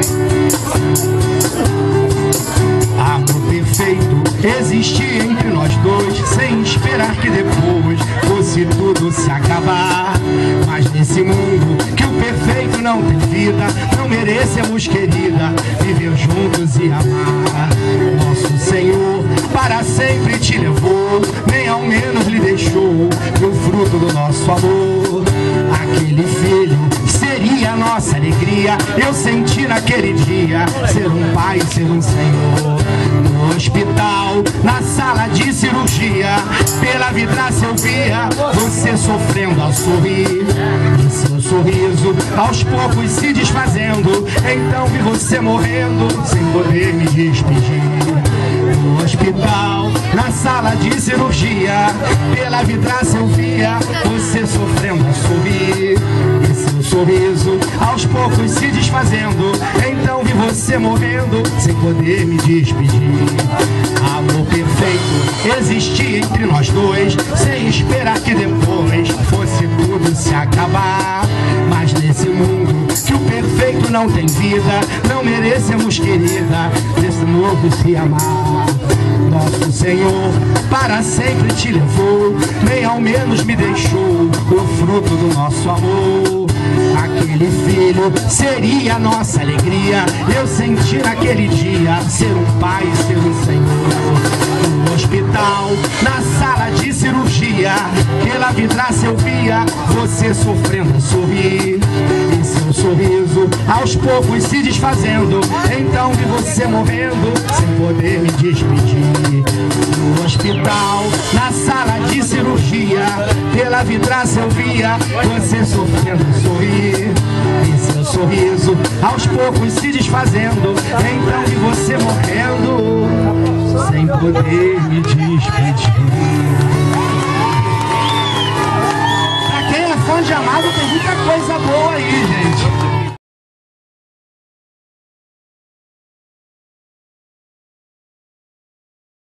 Amor perfeito existia entre nós dois, sem esperar que depois fosse tudo se acabar. Mas nesse mundo que o perfeito não tem vida, não merecemos, querida, viver juntos e amar. Nosso Senhor para sempre te levou, nem ao menos lhe deixou o fruto do nosso amor. Aquele filho seria a nossa alegria, eu senti naquele dia ser um pai, ser um Senhor. No hospital, na sala de cirurgia, pela vidraça eu via você sofrendo ao sorrir, e seu sorriso aos poucos se desfazendo. Então vi você morrendo sem poder me despedir. No hospital, na sala de cirurgia, pela vidraça eu via você sofrendo ao sorrir, e seu sorriso aos poucos se desfazendo. Então vi você morrendo sem poder me despedir. Amor perfeito existia entre nós dois, sem esperar que depois fosse tudo se acabar. Mas nesse mundo que o perfeito não tem vida, não merecemos, querida, desse novo se amar. Nosso Senhor para sempre te levou, nem ao menos me deixou o fruto do nosso amor. Aquele filho seria a nossa alegria, eu senti naquele dia ser um pai, ser um Senhor. No hospital, na sala de cirurgia, pela vidraça eu via você sofrendo a sorrir, e seu sorriso aos poucos se desfazendo. Então vi você morrendo sem poder me despedir. No hospital, na sala de cirurgia, pela vidraça eu via você sofrendo a sorrir, e seu sorriso aos poucos se desfazendo. Então vi você morrendo sem poder me despedir.